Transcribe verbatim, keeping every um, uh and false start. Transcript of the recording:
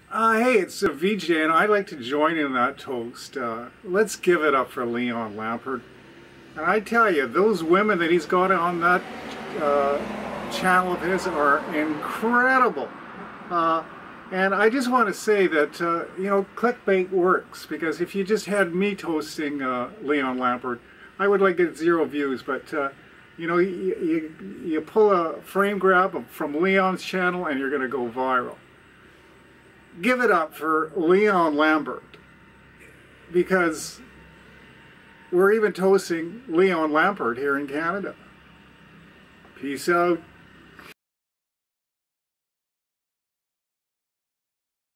Uh, hey, it's uh, V J, and I'd like to join in that toast. Uh, let's give it up for Leon Lampert. And I tell you, those women that he's got on that uh, channel of his are incredible. Uh, and I just want to say that, uh, you know, clickbait works, because if you just had me toasting uh, Leon Lampert, I would like get zero views. But, uh, you know, you, you, you pull a frame grab from Leon's channel and you're going to go viral. Give it up for Leon Lampert, because we're even toasting Leon Lampert here in Canada. Peace out.